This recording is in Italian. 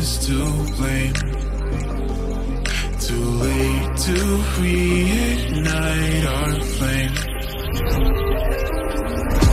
is to blame. Too late to reignite our flame.